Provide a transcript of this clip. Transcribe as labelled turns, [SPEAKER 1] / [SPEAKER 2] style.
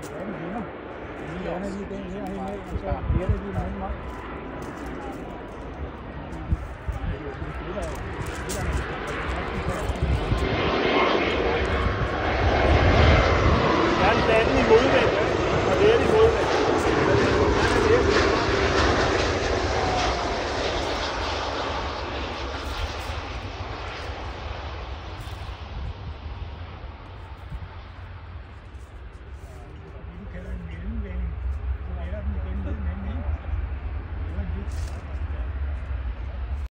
[SPEAKER 1] den hænger. Vi lander lige den her hen af, og så bliver det lige nogen vej. Det er jo sådan,